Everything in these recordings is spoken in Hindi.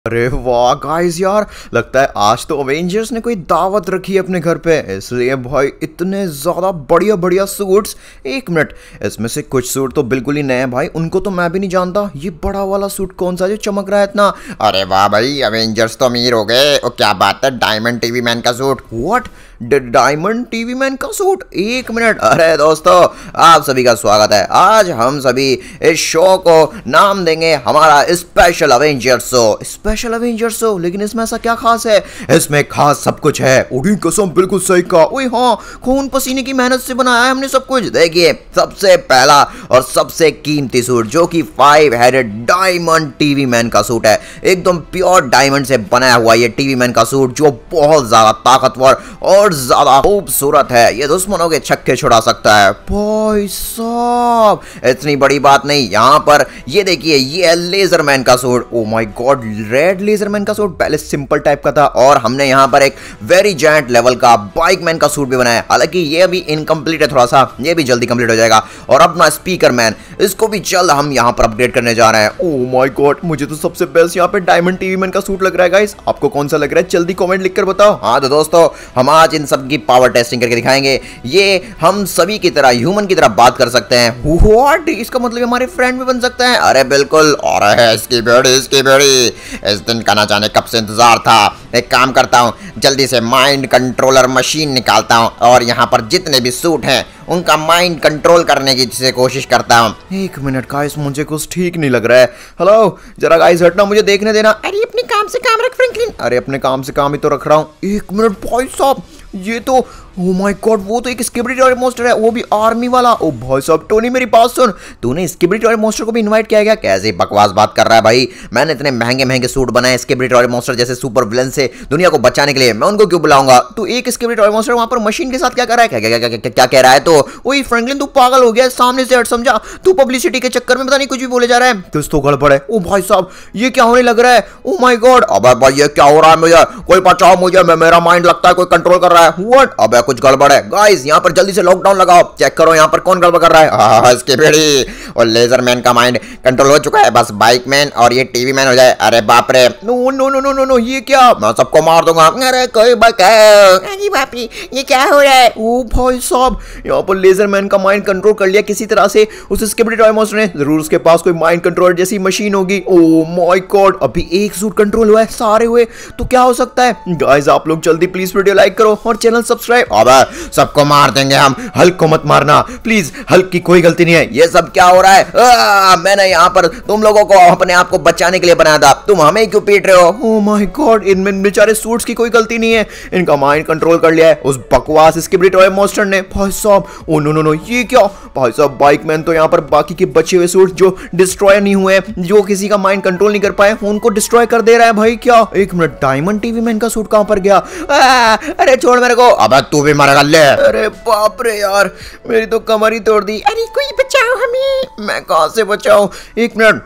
अरे वाह गाइस यार, लगता है आज तो अवेंजर्स ने कोई दावत रखी है अपने घर पे, इसलिए भाई इतने ज़्यादा बढ़िया बढ़िया सूट्स। एक मिनट, इसमें से कुछ सूट तो बिल्कुल ही नए हैं भाई, उनको तो मैं भी नहीं जानता। ये बड़ा वाला सूट कौन सा जो चमक रहा है इतना? अरे वाह भाई, अवेंजर्स तो अमीर हो गए। और क्या बात है, डायमंड टीवी मैन का suit. What, diamond TV man का सूट? एक मिनट, अरे दोस्तों आप सभी का स्वागत है। आज हम सभी इस शो को नाम देंगे हमारा special Avengers show. Special Avengers show, लेकिन इसमें ऐसा क्या खास है? इसमें खास सब कुछ है। ओडी कसम, बिल्कुल सही कहा। ओए हाँ, खून पसीने की मेहनत से बनाया है हमने सब कुछ। देखिए, सबसे पहला और सबसे कीमती सूट जो कि 5 हेडेड डायमंड टीवी मैन का सूट है। एकदम प्योर डायमंड से बनाया हुआ ये टीवी मैन का सूट, जो बहुत ज्यादा ताकतवर और ज्यादा खूबसूरत है। ये दुश्मनों के छक्के छुड़ा सकता है। भाई साहब, इतनी बड़ी बात नहीं, यहाँ पर ये देखिए, ये है लेजरमैन का suit. Oh my God, red laser man का सूट। पहले सिंपल टाइप का था और हमने यहाँ पर एक वेरी जायंट लेवल का बाइक मैन का सूट भी बनाया। हालांकि ये अभी इनकम्प्लीट है थोड़ा सा, ये भी जल्दी कंप्लीट हो जाएगा। और अपना स्पीकर मैन, इसको भी जल्द हम यहाँ पर अपग्रेड करने जा रहे हैं। ओ माय गॉड, मुझे तो सबसे बेस्ट यहाँ पे डायमंड टीवी मैन का सूट लग रहा है गाइस। आपको कौन सा लग रहा है जल्दी कमेंट लिखकर बताओ। हाँ तो दोस्तों, हम आज इन सब की पावर टेस्टिंग करके दिखाएंगे। ये हम सभी की तरह, ह्यूमन की तरह बात कर सकते हैं। व्हाट, इसका मतलब हमारे फ्रेंड भी बन सकते हैं? अरे बिल्कुल। और है इसकी बेड़ी, इस दिन का ना जाने कब से इंतजार था। एक काम करता हूँ, जल्दी से माइंड कंट्रोलर मशीन निकालता हूँ और यहाँ पर जितने भी सूट हैं उनका माइंड कंट्रोल करने की कोशिश करता हूँ। एक मिनट गाइस, मुझे कुछ ठीक नहीं लग रहा है। हेलो, जरा गाइस हटना, मुझे देखने देना। अरे अपने काम से काम रख फ्रैंकलिन। अरे अपने काम से काम ही तो रख रहा हूँ। एक मिनट भाई साहब, ये तो ओ माय गॉड, वो तो एक स्किबिडिटॉरी मॉन्स्टर है, वो भी आर्मी वाला। ओ भाई साहब, टोनी मेरी बात सुन, तूने स्किबिडिटॉरी मॉन्स्टर को भी इनवाइट किया गया? कैसे बकवास बात कर रहा है भाई। मैंने इतने महंगे महंगे सूट बनाए स्किबिडिटॉरी मॉन्स्टर जैसे सुपर विलन से दुनिया को बचाने के लिए, मैं उनको क्यों बुलाऊंगा? तू एक स्किबिडिटॉरी मॉन्स्टर वहां पर मशीन के साथ क्या कर रहा है? क्या कह रहा है? तो वही फ्रैंकलिन, तू पागल हो गया, सामने से हट समझा। तू पब्लिसिटी के चक्कर में पता नहीं कुछ भी बोले जा रहा है। कुछ तो गड़बड़ है। ओ भाई साहब, ये क्या होने लग रहा है? ओ माय गॉड, अबे भाई ये क्या हो रहा है? मुझे कोई बचाओ, मुझे मेरा माइंड लगता है कोई कंट्रोल कर रहा है। व्हाट? अबे कुछ गड़बड़ है गाइस, यहाँ पर जल्दी से लॉकडाउन लगाओ, चेक करो यहाँ पर कौन गड़बड़ कर रहा है। इसकी बेड़ी और लेजर मैन का माइंड कंट्रोल हो चुका है, बस बाइक मैन और ये टीवी मैन हो जाए। अरे बाप रे, no no no no no no, ये क्या? मैं सबको मार दूंगा। अरे कोई बचाओ। अरे बाप रे, ये क्या हो रहा है? ओ भाई साहब, यहाँ पर लेजर मैन का माइंड कंट्रोल कर लिया किसी तरह से उस स्किबिडिटॉरी मॉन्स्टर ने। जरूर उसके पास कोई माइंड कंट्रोलर जैसी मशीन होगी। ओ माय गॉड, अभी एक सूट कंट्रोल हुआ है, सारे हुए तो क्या हो सकता है? गाइस आप लोग जल्दी प्लीज वीडियो लाइक करो और चैनल सब्सक्राइब। अबे सबको मार देंगे हम। हल्क को मत मारना प्लीज, हल्क की कोई गलती नहीं है। ये सब क्या हो रहा है? मैंने यहाँ पर तुम लोगों को अपने आप को बचाने के लिए बनाया था, तुम हमें क्यों पीट रहे हो? ओह माय गॉड, इनमें बेचारे सूट्स की कोई गलती नहीं है, इनका माइंड कंट्रोल कर लिया है उस बकवास स्किबिडिटॉरी मॉन्स्टर ने। भाई साहब, ओ नो नो नो, ये क्या? भाई साहब, बाइक मैन तो यहाँ पर बाकी के बचे हुए सूट जो डिस्ट्रॉय नहीं हुए, जो किसी का माइंड कंट्रोल नहीं कर पाए, उनको डिस्ट्रॉय कर दे रहा है भाई। क्या? एक मिनट, डायमंड टीवी मैन का सूट कहां पर गया? अरे छोड़ मेरे को। अबे तू भी मरेगा ले। अरे बाप रे यार, मेरी तो कमर ही तोड़ दी। अरे कोई बचाओ हमें। मैं कहां से बचाऊं? एक मिनट।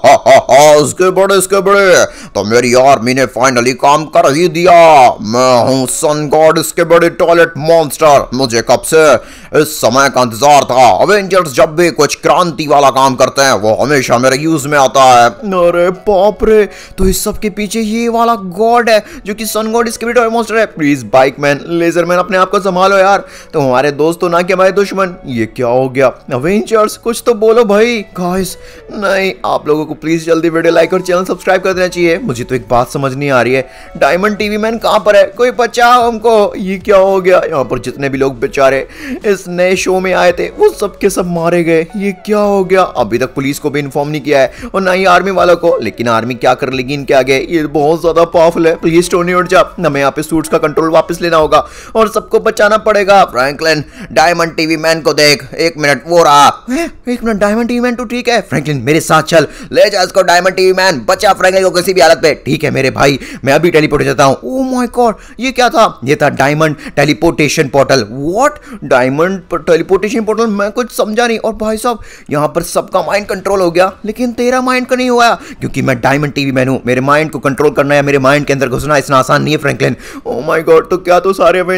इसके बड़े तो मेरी आर्मी ने फाइनली काम कर ही दिया। मैं हूं सन गॉड इसके बड़े टॉयलेट मॉन्स्टर। मुझे कब से इस समय का इंतजार था। अवेंजर्स जब भी कुछ क्रांति वाला काम करते हैं वो हमेशा मेरे यूज में आता है। अरे बाप रे, तो इस सब के पीछे ये वाला गॉड है जो कि सन गॉड स्किबिडिटॉरी मॉन्स्टर है। Please bike man, laser man, अपने आप को संभालो यार, तो हमारे दोस्त तो ना कि हमारे दुश्मन। ये क्या हो गया? अवेंजर्स कुछ तो बोलो भाई। गाइस नहीं, आप लोगों को प्लीज जल्दी वीडियो लाइक और चैनल सब्सक्राइब कर देना चाहिए। मुझे तो एक बात समझ नहीं आ रही है, डायमंड टीवी मैन कहां पर है? कोई बचाओ हमको। ये क्या हो गया? यहाँ पर जितने भी लोग बेचारे इस नए शो में आए थे वो सब के सब मारे गए। ये क्या हो गया? अभी तक पुलिस को भी इन्फॉर्म नहीं किया है और ना ही आर्मी वालों को, लेकिन आर्मी क्या कर लेगी इनके आगे? ये बहुत ज्यादा पावरफुल है। प्लीज टोनी उठ जा, हमें यहाँ पे सूट्स का कंट्रोल वापस लेना होगा और सबको बचाना पड़ेगा। फ्रैंकलिन, डायमंड टीवी मैन को देख। एक मिनट, वो रहा। एक मिनट, डायमंड टीवी मैन तो ठीक है। फ्रैंकलिन मेरे साथ चल, ले जा इसको। डायमंड टीवी मैन बचा फ्रैंकलिन को किसी भी हालत पे। ठीक है मेरे भाई, मैं अभी टेलीपोर्ट हो जाता हूँ। ओह माय गॉड, ये क्या था? ये था diamond teleportation portal. What? Diamond teleportation portal? मैं कुछ समझा नहीं। और भाई साहब, यहाँ पर सबका माइंड कंट्रोल हो गया, लेकिन तेरा माइंड का नहीं हुआ, क्योंकि मैं डायमंड टीवी मैन हूँ। मेरे माइंड को कंट्रोल करना है, मेरे माइंड के अंदर घुसना इतना आसान नहीं है फ्रैंकलिन। ओह माय गॉड, तो क्या तो सारे अवेंजर्स को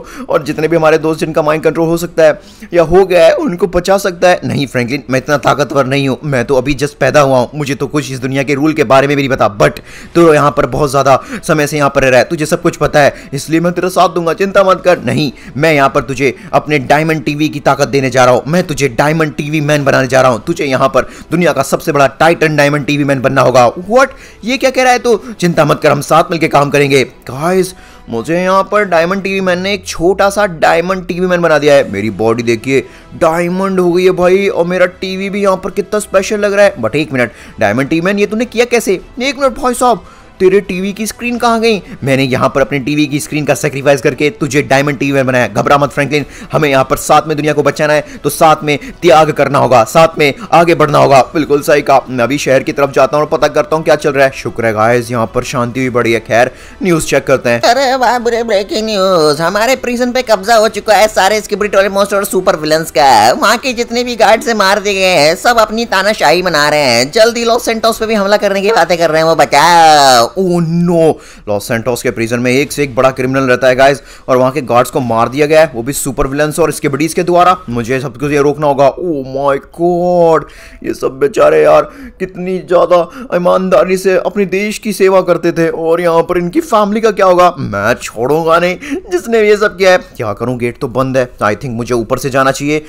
और जितने भी हमारे दोस्त जिनका माइंड कंट्रोल हो सकता है या हो गया है उनको बचा सकता है। नहीं फ्रैंकलिन, मैं इतना ताकतवर नहीं हूँ, मैं तो अभी जस्ट पैदा हुआ हूँ, मुझे तो कुछ इस दुनिया के रूल के बारे में भी नहीं पता। बट तो यहाँ पर बहुत ज़्यादा समय से यहाँ पर रह रहा है, तुझे सब कुछ पता है, इसलिए मैं तेरा साथ दूंगा, चिंता मत कर। नहीं, मैं यहाँ पर तुझे अपने डायमंड टीवी की ताकत देने जा रहा हूँ, मैं तुझे डायमंड टीवी मैन बनाने जा रहा हूँ, तुझे यहाँ पर दुनिया का सबसे बड़ा टाइटन डायमंड टीवी मैन बनना होगा। व्हाट, ये क्या कह रहा है तू? चिंता मत कर, हम साथ मिलकर काम करेंगे। गाइस, मुझे यहाँ पर डायमंड टीवी मैन ने एक छोटा सा डायमंड टीवी मैन बना दिया है। मेरी बॉडी देखिए डायमंड हो गई है भाई, और मेरा टीवी भी यहाँ पर कितना स्पेशल लग रहा है। बट एक मिनट, डायमंड टीवी मैन ये तूने किया कैसे? एक मिनट भाई साहब, तेरे टीवी की स्क्रीन कहाँ गई? मैंने यहाँ पर अपने टीवी की स्क्रीन का सैक्रिफाइस करके तुझे डायमंड टीवी मैन बनाया। घबरा मत फ्रैंकलिन, हमें यहाँ पर साथ में दुनिया को बचाना है, तो साथ में त्याग करना होगा, साथ में आगे बढ़ना होगा। बिल्कुल सही कहा। मैं अभी शहर की तरफ जाता हूँ और पता करता हूँ क्या चल रहा है। शुक्र है गाइस, यहाँ पर शांति भी बढ़ी है। खैर, न्यूज चेक करते हैं। अरे वाह, बुरे ब्रेकिंग न्यूज, हमारे प्रिजन पे कब्जा हो चुका है सारे स्किबिडी मॉन्स्टर और सुपर विलन्स का। वहाँ के जितने भी गार्ड से मार दिए गए हैं, सब अपनी तानाशाही मना रहे हैं। जल्दी लॉस सेंटोस पे भी हमला करने की बातें कर रहे हैं, वो बचाओ। ओह नो, लॉस सैंटोस के प्रिजन में एक से एक बड़ा क्रिमिनल रहता है गाइस, और वहां के गार्ड्स को मार दिया गया है, वो भी सुपर विलन्स और स्किबिडीज के द्वारा। मुझे सब कुछ ये रोकना होगा। ओह माय गॉड, ये सब बेचारे यार कितनी ज्यादा ईमानदारी से अपने देश की सेवा करते थे, और यहाँ पर इनकी फैमिली का क्या होगा? मैं छोड़ूंगा नहीं जिसने ये सब किया है। क्या करूं, गेट तो बंद है। आई थिंक मुझे ऊपर से जाना चाहिए।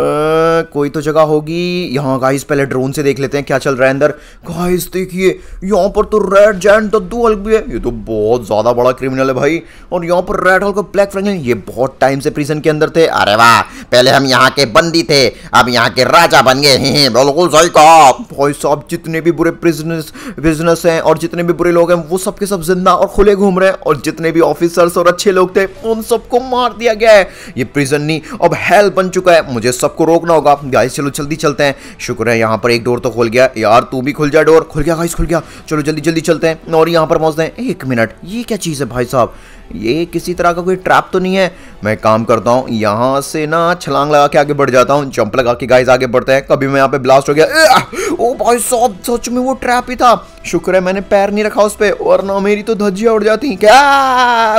कोई तो जगह होगी यहाँ गाइस, पहले ड्रोन से देख लेते हैं क्या चल रहा है अंदर। गाइस देखिए, यहाँ पर तो रेड जायंट दद्दू हल्क भी है, ये तो बहुत ज्यादा बड़ा क्रिमिनल है भाई। और यहाँ पर रेड हल्क और ब्लैक फ्रैंकलिन, ये बहुत टाइम से प्रिजन के अंदर थे। अरे वाह, पहले हम यहाँ के बंदी थे, अब यहाँ के राजा बन गए। बिल्कुल सही कहा भाई साहब, जितने भी बुरे बिजनेस हैं और जितने भी बुरे लोग हैं वो सब के सब जिंदा और खुले घूम रहे हैं, और जितने भी ऑफिसर्स और अच्छे लोग थे उन सबको मार दिया गया है। ये प्रिजन नहीं, अब हेल बन चुका है। मुझे सबको रोकना होगा गाइस, चलो जल्दी चलते हैं। शुक्र है यहाँ पर एक डोर तो खुल गया। यार तू भी खुल जा, डोर खुल गया गाइस, खुल गया। चलो जल्दी जल्दी चलते हैं और यहाँ पर पहुंचते हैं। एक मिनट, ये क्या चीज़ है भाई साहब? ये किसी तरह का कोई ट्रैप तो नहीं है? मैं काम करता हूँ, यहाँ से ना छलांग लगा के आगे बढ़ जाता हूँ, जंप लगा के गाइस आगे बढ़ते हैं। कभी मैं यहाँ पे ब्लास्ट हो गया। ओ भाई साहब, सच में वो ट्रैप ही था। शुक्र है मैंने पैर नहीं रखा उस पर, वरना मेरी तो धज्जियाँ उड़ जाती। क्या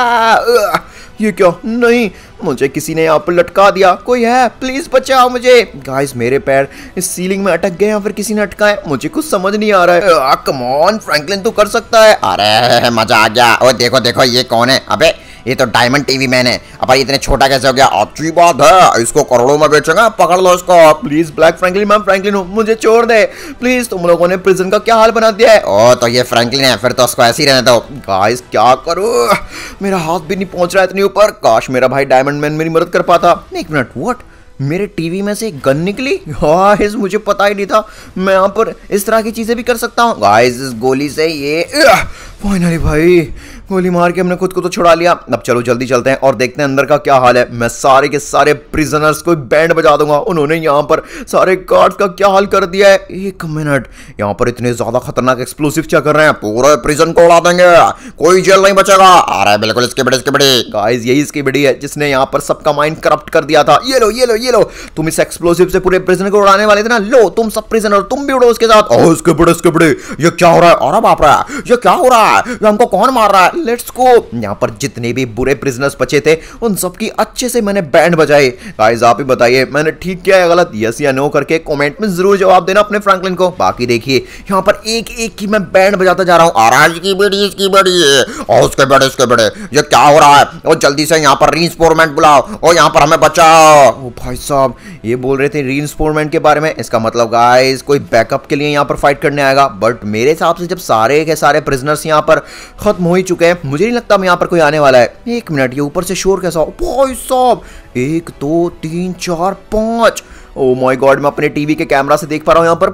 बचा? ये क्या? नहीं, मुझे किसी ने यहाँ पर लटका दिया। कोई है? प्लीज बचाओ मुझे। गाइस, मेरे पैर इस सीलिंग में अटक गए या फिर किसी ने अटका है, मुझे कुछ समझ नहीं आ रहा है। कम ऑन फ्रैंकलिन, तू कर सकता है। अरे मजा आ गया। ओ देखो देखो, ये कौन है? अबे ये तो डायमंड टीवी मैन है। अब इतने छोटा कैसे हो गया? अच्छी बात है, इसको करोड़ों में बेचेंगे, पकड़ लो इसको। प्लीज ब्लैक फ्रैंकलिन, मैं फ्रैंकलिन हूँ, मुझे छोड़ दे प्लीज। तुम लोगों ने प्रिजन का क्या हाल बना दिया है। ओ तो ये फ्रैंकलिन है, फिर तो उसको ऐसे ही रहने दो। गाइस क्या करूँ, मेरा हाथ भी नहीं पहुंच रहा है इतनी ऊपर। काश मेरा भाई डायमंड मैन मेरी मदद कर पाता। एक मिनट, व्हाट, मेरे टीवी में से एक गन निकली? गाइस मुझे पता ही नहीं था मैं यहाँ पर इस तरह की चीजें भी कर सकता हूँ। गाइस इस गोली से ये फाइनली भाई गोली मार के हमने खुद को तो छुड़ा लिया। अब चलो जल्दी चलते हैं और देखते हैं अंदर का क्या हाल है। मैं सारे के सारे प्रिजनर्स को बैंड बजा दूंगा। उन्होंने यहाँ पर सारे गार्ड्स का क्या हाल कर दिया है। एक मिनट, यहाँ पर इतने ज्यादा खतरनाक एक्सप्लोसिव क्या कर रहे हैं? पूरे प्रिजन को उड़ा देंगे, कोई जेल नहीं बचेगा। अरे बिल्कुल इसकी बड़ी गाइस, यही इसकी बड़ी है जिसने यहाँ पर सबका माइंड करप्ट कर दिया था। ये लो ये लो ये लो, तुम इस एक्सप्लोसिव से पूरे प्रिजन को उड़ाने वाले थे ना, लो तुम सब प्रिजनर तुम भी उड़ो उसके साथ। इसके बड़े ये क्या हो रहा है? अरे बाप रे, ये क्या हो रहा है? ये हमको कौन मार रहा है? Let's go. यहाँ पर जितने भी बुरे प्रिजनर्स बचे थे उन सबकी अच्छे से मैंने बैंड बजाए। गाइस आप ही बताइए मैंने ठीक किया है गलत? यस या नो करके कमेंट में जरूर जवाब देना अपने फ्रैंकलिन को। बाकी देखिए यहाँ पर एक एक की मैं बैंड बजाता जा रहा हूँ। और इसकी बड़ी और उसके बड़े ये क्या हो रहा है? और जल्दी से यहाँ पर रीइंफोर्समेंट बुलाओ और यहाँ पर हमें बचाओ। ओ भाई साहब, ये बोल रहे थे रीइंफोर्समेंट के बारे में, इसका मतलब गाइस कोई बैकअप के लिए यहाँ पर फाइट करने आएगा। बट मेरे हिसाब से जब सारे के सारे प्रिजनर्स यहाँ पर खत्म हो ही चुके हैं, मुझे नहीं लगता यहाँ पर कोई आने वाला है। एक मिनट, ये ऊपर से शोर कैसा हो? भाई साहब 1 2 3 4 5। ओ माय गॉड, मैं अपने टीवी के कैमरा से देख पा रहा हूँ यहाँ पर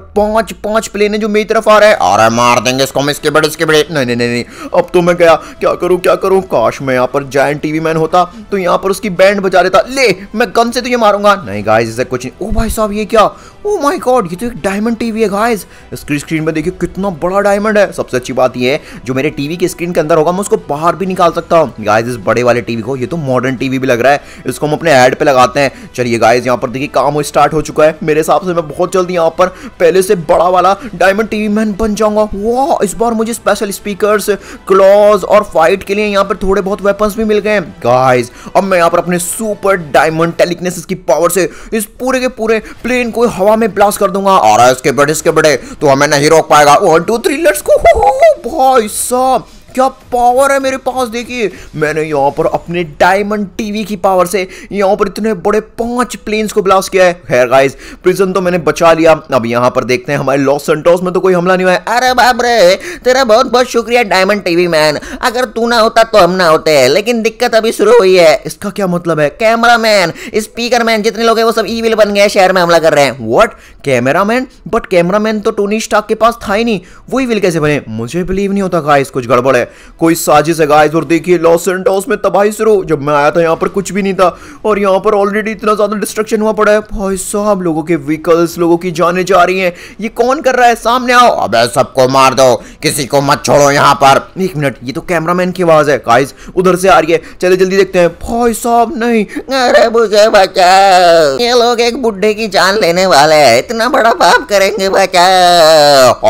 5 प्लेन है जो मेरी तरफ आ रहा है। अरे मार देंगे इसको हम, इसके बड़े। नहीं, अब तो मैं गया। क्या करूँ? काश मैं यहाँ पर जायंट टीवी मैन होता तो यहाँ पर उसकी बैंड बजा देता। ले, मैं गन से तुझे मारूंगा। नहीं गाइस, इससे कुछ नहीं। ओ भाई साहब, ये क्या? ओ माय गॉड, ये तो एक डायमंड टीवी है गाइस। स्क्रीन में देखिए कितना बड़ा डायमंड है। सबसे अच्छी बात ये है, जो मेरे टीवी की स्क्रीन के अंदर होगा मैं उसको बाहर भी निकाल सकता हूँ। गाइस इस बड़े वाले टीवी को, ये तो मॉडर्न टीवी भी लग रहा है, इसको हम अपने हेड पे लगाते हैं। चलिए गाइस, यहाँ पर देखिए काम स्टार्ट हो चुका है। मेरे हिसाब से मैं बहुत जल्दी यहाँ पर पहले से बड़ा वाला डायमंड टीवी मैन बन जाऊंगा। वाह, इस बार मुझे स्पेशल स्पीकर्स, क्लॉज और फाइट के लिए यहाँ पर थोड़े बहुत वेपन्स भी मिल गए गाइस। अब मैं यहाँ पर अपने सुपर डायमंड टेलीकिनेसिस की पावर से इस पूरे के पूरे प्लेन को हवा में ब्लास्ट कर दूंगा। और इसके बड़े तो हमें नहीं रोक पाएगा। 1 2 3 लेट्स गो। भाई साहब क्या पावर है मेरे पास, देखिए मैंने यहाँ पर अपने डायमंड टीवी की पावर से यहाँ पर इतने बड़े 5 प्लेन्स को ब्लास्ट किया है। खैर गाइस, प्रिजन तो मैंने बचा लिया। अब यहाँ पर देखते हैं हमारे लॉस सेंटोस में तो कोई हमला नहीं हुआ है। अरे बाप रे, तेरा बहुत बहुत शुक्रिया डायमंड टीवी मैन। अगर तू ना होता तो हम ना होते, लेकिन दिक्कत अभी शुरू हुई है। इसका क्या मतलब है? कैमरा मैन, स्पीकर मैन, जितने लोग हैं वो सब ईविल बन गए, शहर में हमला कर रहे हैं। What? Camera man? But camera man तो टोनी स्टार्क के पास था ही नहीं, वो ईविल कैसे बने? मुझे बिलीव नहीं होता गाइस, कुछ गड़बड़ है, कोई साजिश है गाइस। और देखिए लॉस सेंटोस में तबाही शुरू। जब मैं आया था यहाँ पर कुछ भी नहीं था और यहाँ पर ऑलरेडी इतना ज्यादा डिस्ट्रक्शन हुआ पड़ा है। भाई साहब, लोगों के व्हीकल्स, लोगों की जानें जा रही हैं। ये कौन कर रहा है? सामने आओ। अबे सबको मार दो, किसी को मत छोड़ो यहाँ पर। 1 मिनट, ये तो कैमरामैन की आवाज है गाइस, उधर से आ रही है। चले जल्दी देखते हैं। भाई साहब नहीं, अरे मुझे बचाओ, ये लोग एक बुड्ढे की जान लेने वाले हैं, इतना बड़ा पाप करेंगे, बचाओ।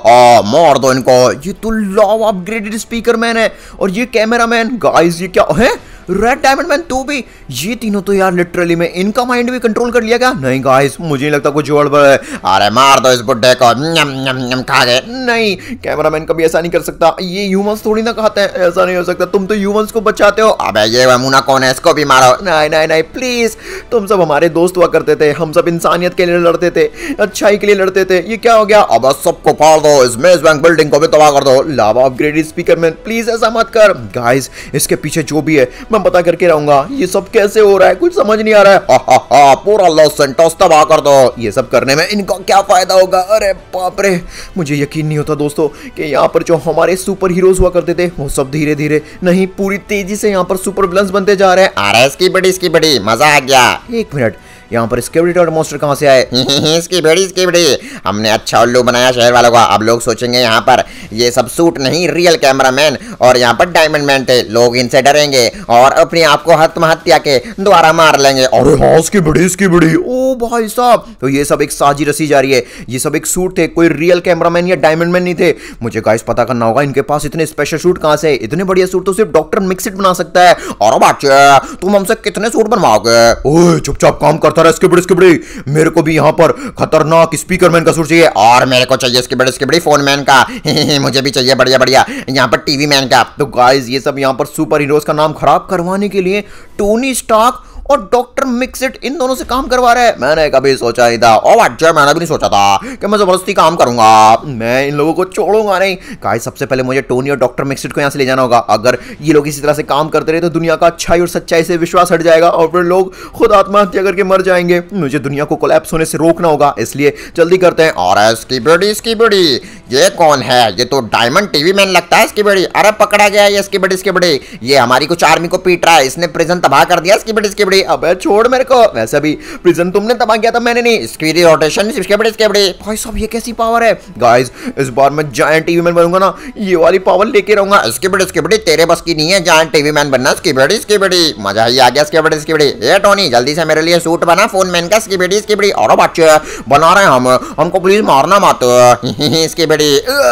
मार दो इनको। ये तो लॉव अपग्रेडेड स्पीकर मैन है और ये कैमरामैन। गाइस ये क्या है? रेड डायमंड मैन तू भी? ये तीनों तो यार लिटरली में इनका माइंड भी कंट्रोल कर लिया क्या? नहीं गाइस, मुझे नहीं लगता कुछ गड़बड़ है। अरे मार दो इस बुड्ढे को, नम नम नम खा गए। नहीं, कैमरामैन कभी ऐसा नहीं कर सकता, ये ह्यूमंस थोड़ी ना खाते हैं, ऐसा नहीं हो सकता। तुम तो ह्यूमंस को बचाते हो। अबे ये वमुना कौन है, इसको भी मारो। नहीं नहीं नहीं प्लीज, तुम सब हमारे दोस्त हुआ करते थे, हम सब इंसानियत के लिए लड़ते थे, अच्छाई के लिए लड़ते थे। ये क्या हो गया? अब सबको फाड़ दो, इस मेज बैंक बिल्डिंग को भी तबाह कर दो। Lava upgraded speaker man, please ऐसा मत कर। गाइस इसके पीछे जो भी है मैं पता करके रहूंगा। ये सब कैसे हो रहा है, कुछ समझ नहीं आ रहा है। पूरा लॉस सेंटोस तबाह कर दो। ये सब करने में इनका क्या फायदा होगा? अरे बाप रे, मुझे यकीन नहीं होता दोस्तों कि यहाँ पर जो हमारे सुपर हीरोज हुआ करते थे वो सब धीरे धीरे नहीं पूरी तेजी से यहाँ पर सुपर विलन्स बनते जा रहे हैं। अरे इसकी बड़ी मजा आ गया। 1 मिनट, यहाँ पर स्केबिडी और मॉन्स्टर कहाँ से आए? इसकी बड़ी हमने अच्छा उल्लू बनाया शहर वालों का। अब लोग सोचेंगे यहाँ पर ये सब सूट नहीं, रियल कैमरामैन और यहाँ पर डायमंड मैन थे। लोग इनसे डरेंगे और अपने आप को आत्महत्या के द्वारा मार लेंगे। अरे हाँ, इसकी बड़ी। ओ भाई साहब, तो ये सब एक साजिश रची जा रही है। ये सब एक सूट थे, कोई रियल कैमरामैन या डायमंड मैन नहीं थे। मुझे गाइस पता करना होगा इनके पास इतने स्पेशल सूट कहाँ से? इतने बढ़िया सूट तो सिर्फ डॉक्टर मिक्सिट बना सकता है। और बच्चे, तुम हमसे कितने सूट बनवाओगे? ओए चुपचाप काम करता रहा। इसके बड़ी, मेरे को भी यहाँ पर खतरनाक स्पीकर मैन का सूट चाहिए। और मेरे को चाहिए इसके बड़ी फोन मैन का। मुझे भी चाहिए बढ़िया यहाँ पर टीवी मैन का। तो गाइस ये सब यहाँ पर सुपर हीरोज का नाम खराब करवाने के लिए टोनी स्टार्क और डॉक्टर मिक्सिट इन दोनों से काम करवा रहे हैं। मैंने कभी सोचा नहीं था, ओ बच्चे मैंने भी नहीं सोचा था कि मैं जबरदस्ती काम करूंगा। मैं इन लोगों को छोड़ूंगा नहीं। गाइस सबसे पहले मुझे टोनी और डॉक्टर मिक्सिट को यहाँ से ले जाना होगा। अगर ये लोग इसी तरह से काम करते रहे तो दुनिया का अच्छाई और सच्चाई से विश्वास हट जाएगा और फिर लोग खुद आत्महत्या करके मर जाएंगे। मुझे दुनिया को कोलैप्स होने से रोकना होगा, इसलिए जल्दी करते हैं। और इसकी बड़ी ये कौन है? ये तो डायमंड टीवी मैन लगता है। इसकी बड़ी, अरे पकड़ा गया ये इसकी बड़ी। ये हमारी कुछ आर्मी को पीट रहा है, इसने प्रिजन तबाह कर दिया। इसकी बड़ी। अबे छोड़ मेरे को, वैसे भी प्रिजन तुमने तबाह किया था, मैंने नहीं। स्पीड रोटेशन इसके बड़ी। भाई साहब ये कैसी पावर है? गाइस इस बार मैं जायंट टीवी मैन बनूंगा ना, ये वाली पावर लेके रहूंगा। इसकी बड़ी तेरे बस की नहीं है जायंट टीवी मैन बनना। इसकी बड़ी मजा ही आ गया। इसकी बड़ी ये टोनी जल्दी से मेरे लिए सूट बना फोन मैन का। इसकी बड़ी। और बच्चे बना रहे हैं हमको प्लीज मारना मत। इसकी बड़ी।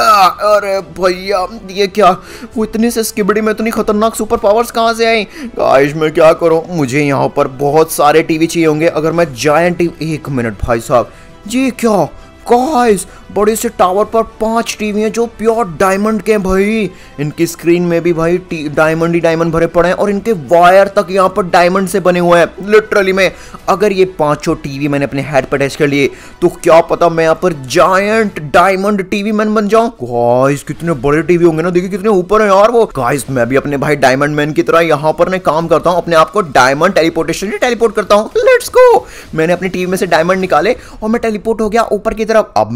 अरे भैया ये क्या, वो इतने से स्किबिडी में इतनी खतरनाक सुपर पावर्स कहाँ से आई? गाइस मैं क्या करूं, मुझे यहाँ पर बहुत सारे टीवी चाहिए होंगे अगर मैं जायंट टीवी। 1 मिनट भाई साहब, ये क्या गाइस, बड़े से टावर पर 5 टीवी हैं जो प्योर डायमंड के। भाई इनकी स्क्रीन में भी भाई डायमंड ही डायमंड भरे पड़े हैं और इनके वायर तक यहाँ पर डायमंड से बने हुए हैं लिटरली में। अगर ये 5 टीवी मैंने अपने हेड पर अटैच कर लिए तो क्या पता मैं यहाँ पर जायंट डायमंड टीवी मैन बन जाऊं। गाइस कितने बड़े टीवी होंगे ना, देखिए कितने ऊपर है यार वो। गाइस मैं भी अपने भाई डायमंड मैन की तरह यहाँ पर मैं काम करता हूँ, अपने आप को डायमंड टेलीपोर्टेशन टेलीपोर्ट करता हूँ। Let's go. मैंने अपनी टीवी में से डायमंड निकाले और मैं टेलीपोर्ट हो गया ऊपर की तरफ। अब मैं यहाँ पर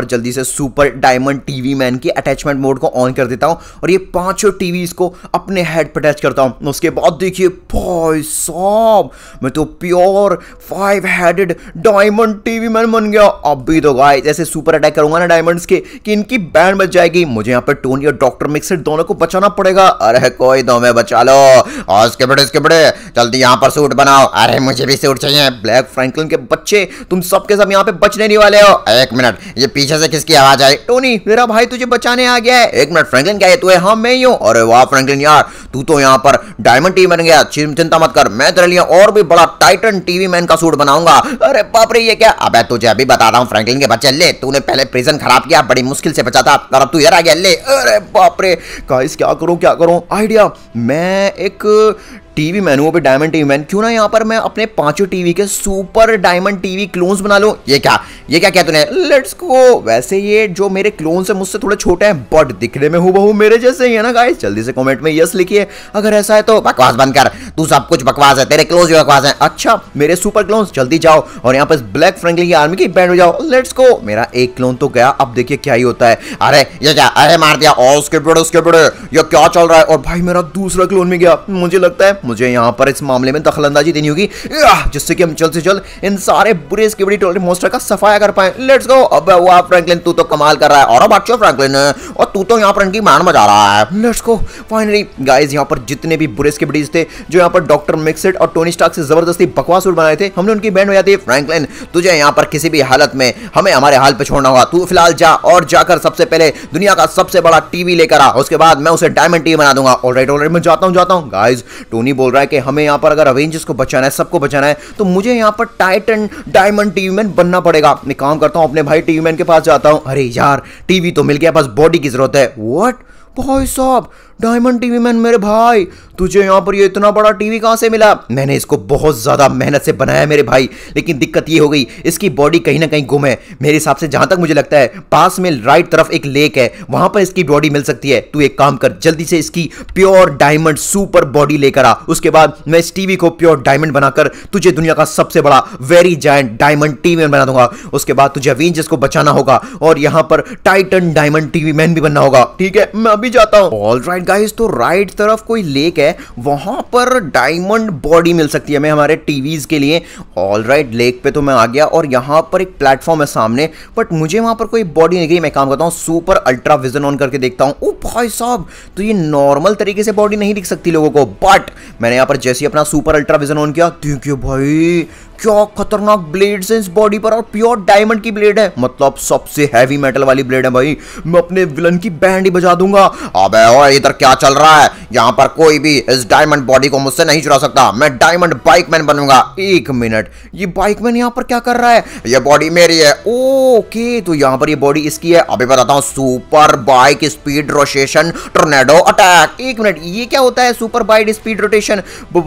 पर जल्दी से सुपर डायमंड टीवी मैन की अटैचमेंट मोड को ऑन कर देता हूं और ये पांचों टीवीज को अपने हेड पर अटैच करता हूं। उसके बाद देखिए भाई साहब, मैं तो pure 5 headed diamond TV man बन गया। अब भी तो गाइस ऐसे सुपर अटैक करूंगा ना डायमंड्स के कि इनकी बैंड बच जाएगी। मुझे यहाँ पर टोनी और डॉक्टर मिक्सर दोनों को बचाना पड़ेगा। अरे कोई दो में बचा लो। और इसके बड़े जल्दी यहाँ पर सूट बनाओ। अरे मुझे भी सूट चाहिए। ब्लैक फ्रैंकलिन के बच्चे तुम सबके सब यहाँ पे बचने नहीं वाले हो। एक मिनट, ये पीछे से किसकी आवाज आई? टोनी मेरा भाई तुझे बचाने आ गया है। एक मिनट फ्रैंकलिन, क्या है तू है? हाँ मैं ही हूँ। अरे वाह फ्रैंकलिन यार, तू तो यहाँ पर डायमंड टीवी बन गया। चिंता मत कर, मैं तेरे लिए और भी बड़ा टाइटन टीवी मैन का सूट बनाऊंगा। अरे बाप रे ये क्या? अबे तुझे अभी बताता हूँ फ्रैंकलिन के बच्चे। ले, तूने पहले प्रिजन खराब किया, बड़ी मुश्किल से बचा था, और अब तू इधर आ गया। ले। अरे बाप रे गाइस, क्या करूं आइडिया। मैं एक टीवी मैन हूं, डायमंड टीवी मैन। क्यों ना यहाँ पर मैं अपने पांचों टीवी के सुपर डायमंड टीवी क्लोन्स बना लूं। ये क्या किया तूने? Let's go. वैसे ये जो मेरे क्लोन्स है मुझसे थोड़े छोटे हैं बट दिखने में हूबहू मेरे जैसे ही है ना गाइस। जल्दी से कमेंट में यस लिखिए अगर ऐसा है तो। बकवास बंद कर, तू सब कुछ बकवास है, तेरे क्लोन्स भी बकवास है। अच्छा मेरे सुपर क्लोन्स, जल्दी जाओ और यहाँ पर ब्लैक फ्रैंकलिन की आर्मी की बैंड हो जाओ। Let's go. मेरा एक क्लोन तो गया, अब देखिए क्या ही होता है। अरे ये क्या? अरे मार दिया। और उसके बड़े ये क्या चल रहा है? और भाई मेरा दूसरा क्लोन में गया। मुझे लगता है मुझे यहाँ पर इस मामले में दखलंदाजी देनी होगी जिससे कि हम जल्द से जल्द इन सारे बुरे स्केबडी टॉयलेट मॉन्स्टर का सफाया कर पाए। Let's go. अबे वाह फ्रैंकलिन, तू तो कमाल कर रहा है। और अब अच्छा फ्रैंकलिन, और तू तो यहाँ पर इनकी बैंड बजा रहा है। Let's go. फाइनली गाइस, यहाँ पर जितने भी बुरे स्केबडीज थे जो यहाँ पर डॉक्टर मिक्सेड और टोनी स्टार्क से जबरदस्ती बकवास उड़ बनाए थे, हमने उनकी बैंड बजा दी। फ्रैंकलिन तुझे यहाँ पर किसी भी हालत में हमें हमारे हाल पे छोड़ना होगा। तू फिलहाल जा और जाकर सबसे पहले दुनिया का सबसे बड़ा टीवी लेकर आ, उसके बाद मैं उसे डायमंड टीवी बना दूंगा। ऑलराइट मैं जाता हूँ। गाइस टोनी बोल रहा है कि हमें यहाँ पर अगर अवेंजर्स को बचाना है, सबको बचाना है, तो मुझे यहाँ पर टाइटन डायमंड टीवी मैन बनना पड़ेगा। मैं काम करता हूँ, अपने भाई टीवी मैन के पास जाता हूँ। अरे यार टीवी तो मिल गया, बस बॉडी की जरूरत है। व्हाट भाई साहब, डायमंड टीवी मैन मेरे भाई, तुझे यहाँ पर ये इतना बड़ा टीवी कहां से मिला? मैंने इसको बहुत ज्यादा मेहनत से बनाया मेरे भाई, लेकिन दिक्कत ये हो गई इसकी बॉडी कहीं ना कहीं गुम है। मेरे हिसाब से जहां तक मुझे लगता है पास में राइट तरफ एक लेक है, वहां पर इसकी बॉडी मिल सकती है। तू एक काम कर, जल्दी से इसकी प्योर डायमंड सुपर बॉडी लेकर आ। उसके बाद मैं इस टीवी को प्योर डायमंड बनाकर तुझे दुनिया का सबसे बड़ा very giant diamond TV man बना दूंगा। उसके बाद तुझे अवेंजर्स को बचाना होगा और यहां पर टाइटन डायमंड टीवी मैन भी बनना होगा। ठीक है, मैं अभी जाता हूं। ऑलराइट गाइस, तो राइट तरफ कोई लेक है, वहां पर डायमंड बॉडी मिल सकती है हमें हमारे टीवीज के लिए। ऑलराइट, लेक पे तो मैं आ गया और यहां पर एक प्लेटफॉर्म है सामने, बट मुझे वहां पर कोई बॉडी नहीं गई। मैं काम करता हूं, सुपर अल्ट्रा विजन ऑन करके देखता हूं। ओ भाई साहब, तो ये नॉर्मल तरीके से बॉडी नहीं दिख सकती लोगों को, बट मैंने यहां पर जैसे अपना सुपर अल्ट्रा विजन ऑन किया, देखिए भाई क्या खतरनाक ब्लेड है इस बॉडी पर, और प्योर डायमंड की ब्लेड है, मतलब सबसे हैवी मेटल वाली ब्लेड है भाई। मैं अपने विलन की बैंड ही बजा दूंगा। अबे ओए, इधर क्या चल रहा है? यहाँ पर कोई भी इस डायमंड बॉडी को मुझसे नहीं चुरा सकता। मैं डायमंड बाइकमैन बनूंगा। एक मिनट, ये बाइकमैन यहाँ पर क्या कर रहा है? ये बॉडी मेरी है। ओके, तो यहाँ पर ये बॉडी इसकी है। अभी बताता हूँ, super bike speed rotation tornado attack. एक मिनट, ये क्या होता है super bike speed rotation?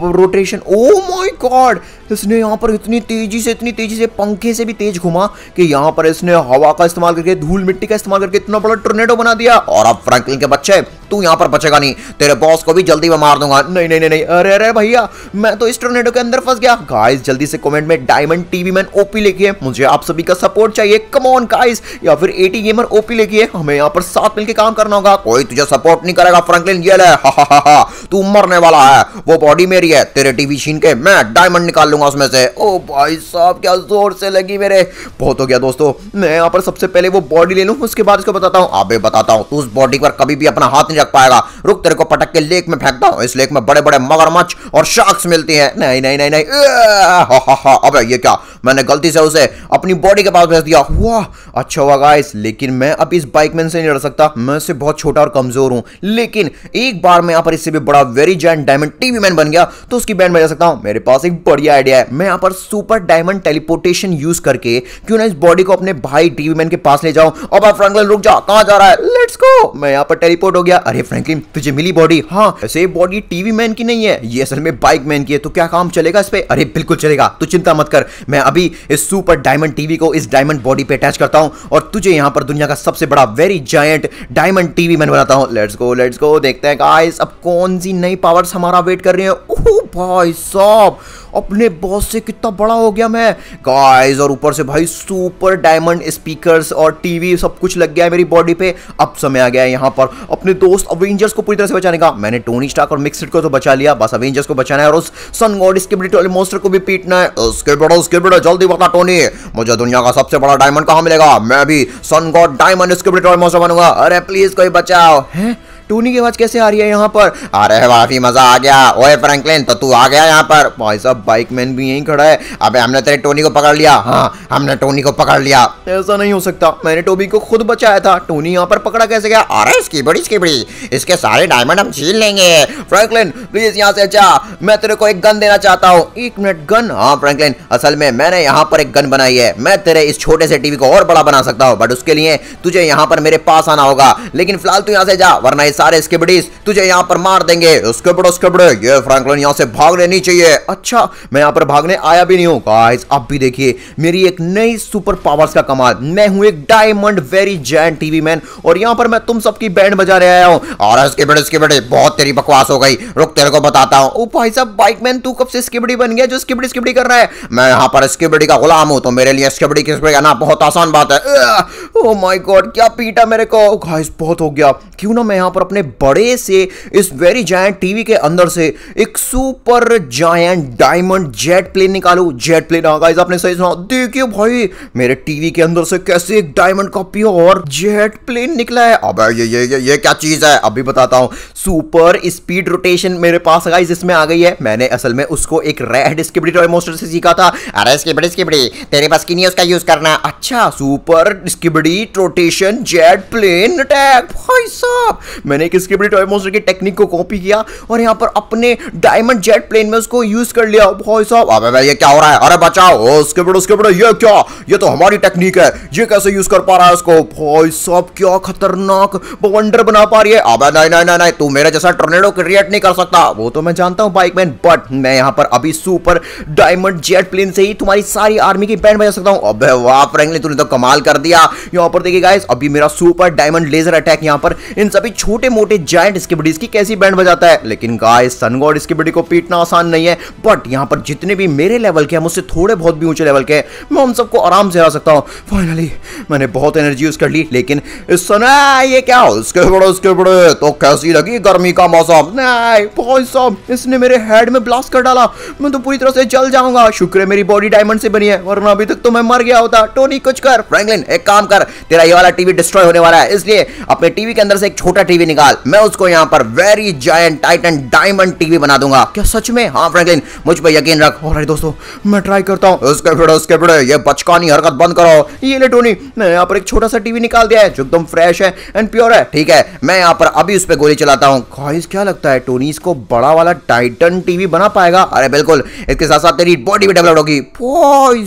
Oh my god, इसने यहाँ पर इतनी तेजी से पंखे से भी तेज घुमा कि यहाँ पर इसने हवा का इस्तेमाल करके, धूल मिट्टी का इस्तेमाल करके इतना बड़ा टोर्नेडो बना दिया। और अब फ्रैंकलिन के बच्चे, तू यहाँ पर बचेगा नहीं, तेरे बॉस को भी जल्दी मैं मार दूंगा। नहीं नहीं नहीं, अरे भैया, मैं तो इस टोर्नेडो के अंदर फंस गया। गाइस जल्दी से कमेंट में डायमंड टीवी मैन ओपी लिखिए, मुझे आप सभी का सपोर्ट चाहिए। कम ऑन गाइस, या फिर एटी गेमर ओपी लिखिए, हमें यहाँ पर साथ मिलकर काम करना होगा। कोई तुझे सपोर्ट नहीं करेगा फ्रैंकलिन, ये ले, तू मरने वाला है। वो बॉडी मेरी है, तेरे टीवी छीन के मैं डायमंड निकाल लूंगा उसमें से। ओ भाई साहब, क्या जोर से लगी मेरे। बहुत हो गया दोस्तों, मैं यहाँ पर सबसे पहले वो बॉडी ले लूं, उसके बाद इसको बताता हूँ। अबे बताता हूँ, तू उस बॉडी पर कभी भी अपना हाथ नहीं रख पाएगा। रुक, तेरे को पटक के लेक में फेंकता हूँ। इस लेक में बड़े बड़े मगरमच्छ और शार्क्स मिलती हैं। नहीं नहीं नहीं नहीं, अबे ये क्या, मैंने गलती से उसे अपनी बॉडी के पास भेज दिया। वाह, अच्छा हुआ गाइस, लेकिन मैं अब इस बाइकमैन से नहीं लड़ सकता, मैं इससे बहुत छोटा और कमजोर हूं। लेकिन एक बार मैं यहाँ पर इससे भी बड़ा very giant diamond TV man बन गया तो उसकी बैंड बजा सकता हूं। मेरे पास एक बढ़िया आइडिया है, मैं यहाँ पर सुपर डायमंड टेलीपोर्टेशन यूज करके क्यों ना इस बॉडी को अपने भाई टीवी मैन के पास ले जाऊं। अब फ्रैंकलिन रुक जा, कहां जा रहा है? Let's go. मैं यहाँ पर टेलीपोर्ट हो गया। अरे फ्रैंकलिन, तुझे मिली बॉडी? हाँ, ऐसे बॉडी टीवी मैन की नहीं है, ये असल में बाइक मैन की है। तो क्या काम चलेगा इस पे? अरे बिल्कुल चलेगा, तू चिंता मत कर। मैं अभी इस सुपर डायमंड टीवी को इस डायमंड बॉडी पे अटैच करता हूं और तुझे यहाँ पर दुनिया का सबसे बड़ा very giant diamond TV man बनाता हूं। लेट्स गो, देखते हैं गाइस अब कौन सी नई पावर्स हमारा वेट कर रही है। ओह भाई साहब, अपने बॉस से कितना बड़ा हो गया मैं गाइस। और ऊपर से भाई सुपर डायमंड स्पीकर्स और टीवी सब कुछ लग गया है मेरी बॉडी पे। अब समय आ गया है यहाँ पर अपने दोस्त अवेंजर्स को पूरी तरह से बचाने का। मैंने टोनी स्टार्क और मिक्सिड को तो बचा लिया, बस अवेंजर्स को बचाना है और उस सन गॉड स्किबिडी मॉन्स्टर को भी पीटना है। उसके बड़ो जल्दी बता टोनी, मुझे दुनिया का सबसे बड़ा डायमंड कहां मिलेगा? मैं भी sun god diamond skibidi monster बनूंगा। अरे प्लीज कोई बचाओ। हैं टोनी की आवाज कैसे आ रही है यहाँ पर? अरे काफी मजा आ गया। ओए फ्रैंकलिन तो तू आ गया यहाँ पर? भाई साहब बाइकमैन भी यहीं खड़ा है। अबे हमने तेरे टोनी को पकड़ लिया। हाँ हमने टोनी को पकड़ लिया। ऐसा नहीं हो सकता, मैंने टोनी को खुद बचाया था। टोनी यहाँ पर पकड़ा कैसे गया? अरे स्किबिडी इसके सारे डायमंड हम छीन लेंगे। फ्रैंकलिन प्लीज यहाँ से जा, मैं तेरे को एक गन देना चाहता हूँ। 1 मिनट गन? हाँ फ्रैंकलिन असल में मैंने यहाँ पर एक गन बनाई है। मैं तेरे इस छोटे से टीवी को और बड़ा बना सकता हूँ, बट उसके लिए तुझे यहाँ पर मेरे पास आना होगा। लेकिन फिलहाल तू यहाँ से जा, वरना सारे स्किबिडीज तुझे यहाँ पर मार देंगे। उसके बड़े ये फ्रैंकलिन यहाँ से भाग लेनी चाहिए। अच्छा मैं यहाँ पर भागने आया भी नहीं हूँ गाइस। अब भी देखिए मेरी एक नई सुपर पावर्स का कमाल। मैं हूँ एक diamond very giant TV man और यहाँ पर मैं तुम सबकी बैंड बजा रहे आया हूँ। और स्किबिडी बहुत तेरी बकवास हो गई, रुक तेरे को बताता हूँ। ओ भाई साहब बाइकमैन तू कब से स्किबिडी बन गया जो स्किबिडी कर रहा है? मैं यहाँ पर स्किबिडी का गुलाम हूँ, तो मेरे लिए स्किबिडी करना बहुत आसान बात है। ओ माय गॉड क्या पीटा मेरे को गाइस, बहुत हो गया। क्यों ना मैं यहाँ पर अपने बड़े से इस वेरी जायंट टीवी के अंदर से एक super giant diamond jet plane निकालू। जेट प्लेन गाइस आपने सही सुना, देखिए भाई मेरे टीवी के अंदर से कैसे एक डायमंड का प्योर जेट प्लेन निकला है। अब ये क्या चीज है? अभी बताता हूँ। सुपर स्पीड रोटेशन मेरे पास गाइस इसमें आ गई है। मैंने असल में उसको एक रेड स्किबिडी टॉय मॉन्स्टर से सीखा था। अरे स्किबिडी तेरे पास की नहीं उसका यूज करना। अच्छा super skibidi rotation jet plane attack. भाई साहब मैंने एक स्किबिडी टॉय मॉन्स्टर की टेक्निक को कॉपी किया और यहाँ पर अपने डायमंड जेट प्लेन में उसको यूज कर लिया। भाई साहब अबे ये क्या हो रहा है? अरे बचाओ स्किबिडी ये क्या? ये तो हमारी टेक्निक है, ये कैसे यूज कर पा रहा है उसको? भाई साहब क्या खतरनाक वंडर बना पा रही है। अबे नहीं तू मेरे जैसा टोर्नेडो क्रिएट नहीं कर सकता। वो तो मैं जानता हूँ बाइकमैन, बट मैं यहाँ पर अभी सुपर डायमंड जेट प्लेन से ही तुम्हारी सारी आर्मी की बैंड बजा सकता हूँ। अबे वाह फ्रैंकलिन तूने तो कमाल कर दिया। यहाँ पर देखिए गाइस अभी मेरा सुपर डायमंड लेजर अटैक यहाँ पर इन सभी छोटे मोटे जायंट स्किबिडीज की कैसी बैंड बजाता है। लेकिन गाइस सन गॉड स्किबिडी को पीटना आसान नहीं है, बट यहाँ पर जितने भी मेरे लेवल के हैं, मुझसे थोड़े बहुत भी ऊंचे लेवल के हैं, मैं उन सबको आराम से हरा सकता हूँ। फाइनली मैंने बहुत एनर्जी यूज कर ली। लेकिन सुना ये क्या? स्किबिडी तो कैसी लगी गर्मी का मौसम? नहीं भाई साहब इसने मेरे हेड में ब्लास्ट कर डाला, मैं तो पूरी तरह से जल जाऊंगा। शुक्र है मेरी बॉडी डायमंड से बनी है, वरना अभी तक तो मैं मर गया होता। टोनी कुछ कर। फ्रैंकलिन एक काम कर, तेरा ये वाला टीवी डिस्ट्रॉय होने वाला है, इसलिए अपने टीवी के अंदर से एक छोटा टीवी निकाल, मैं उसको यहाँ पर very giant titan diamond TV बना दूंगा। क्या सच में? हाँ फ्रैंकलिन मुझ पर यकीन रख। ऑलराइट दोस्तों मैं ट्राई करता हूँ। स्किबिडी ये बचकानी हरकत बंद करो। ये ले टोनी मैं यहाँ पर एक छोटा सा टीवी निकाल दिया है जो एकदम फ्रेश है एंड प्योर है। ठीक है मैं यहाँ पर अभी उस पर गोली चलाता हूँ। गाइस क्या लगता है टोनी इसको बड़ा वाला टाइटन टीवी बना पाएगा? अरे बिल्कुल, इसके साथ साथ तेरी बॉडी भी डेवलप होगी। भाई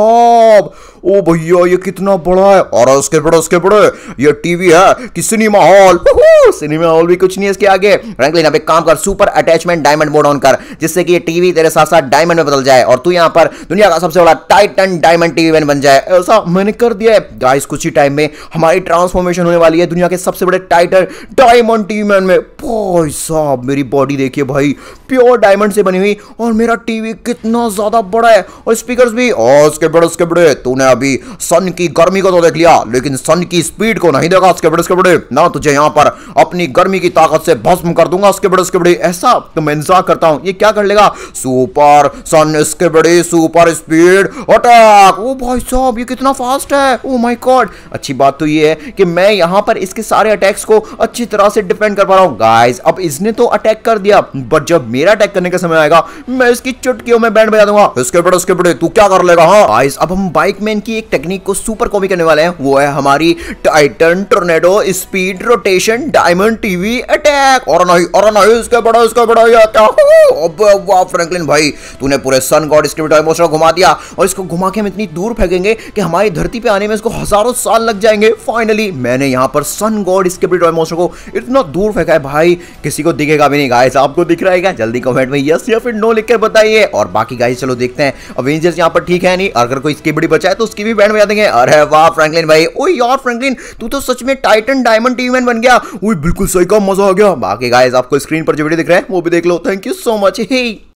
साहब ओ भैया ये कितना बड़ा है। और उसके बड़े ये टीवी है कि सिनेमा हॉल। सिनेमा हॉल भी कुछ नहीं है इसके आगे। फ्रैंकलिन अब एक काम कर, super attachment diamond mode on कर, जिससे कि ये टीवी तेरे साथ साथ डायमंड में बदल जाए और तू यहाँ पर दुनिया का सबसे बड़ा टाइटन डायमंड टीवी मैन बन जाए। ऐसा मैंने कर दिया है गाइस। कुछ ही टाइम में हमारी ट्रांसफॉर्मेशन होने वाली है दुनिया के सबसे बड़े टाइटन डायमंड टीवी मैन में। भाई साहब मेरी बॉडी देखिए भाई, प्योर डायमंड से बनी हुई, और मेरा टीवी कितना ज्यादा बड़ा है और स्पीकर्स भी। और उसके बड़े तूने अभी सन की गर्मी को तो देख लिया, लेकिन सन की स्पीड को नहीं देखा। उसके बड़े ना तुझे यहाँ पर अपनी गर्मी की ताकत से भस्म कर दूंगा। उसके बड़े ऐसा तो मैं इंतजार करता हूँ ये क्या कर लेगा। सुपर सन इसके बड़े सुपर स्पीड अटैक। ओ भाई साहब ये कितना फास्ट है। Oh my god. अच्छी बात तो ये है कि मैं यहाँ पर इसके सारे अटैक्स को अच्छी तरह से डिफेंड कर पा रहा हूँ। गाइस अब इसने तो अटैक कर दिया, बट जब मेरा अटैक करने का समय आएगा मैं इसकी चुटकियों में बैंड बजा दूंगा। इसके बड़े तू क्या कर लेगा? हाँ गाइस अब हम बाइकमैन की एक टेक्निक को सुपर कॉपी करने वाले हैं, वो है हमारी titan tornado speed rotation diamond TV attack. और नहीं इसके बड़ा ये क्या? अबे वाह फ्रैंकलिन भाई तूने पूरे सन गॉड स्किबिडी मॉन्स्टर को घुमा दिया, और इसको घुमा के हम इतनी दूर फेंकेंगे कि हमारी धरती पे आने में इसको हजारों साल लग जाएंगे। फाइनली मैंने यहाँ पर सन गॉड स्किबिडी मॉन्स्टर को इतना दूर फेंका है भाई किसी को दिखेगा भी नहीं। गाइस आपको दिख रहा है क्या? जल्दी कमेंट में यस या फिर नो लिखकर बताइए। और बाकी गाइस चलो देखते हैं अवेंजर्स यहाँ पर ठीक है नहीं, अगर कोई स्किबिडी बचा है तो उसकी भी बैंड बजा देंगे। अरे वाह फ्रैंकलिन भाई, ओए यार फ्रैंकलिन तू तो सच में टाइटन डायमंड टीवी मैन बन गया। ओए बिल्कुल सही का मजा आ गया। बाकी गाइस आपको स्क्रीन पर जो वीडियो दिख रहा है वो भी देख लो। Thank you so much.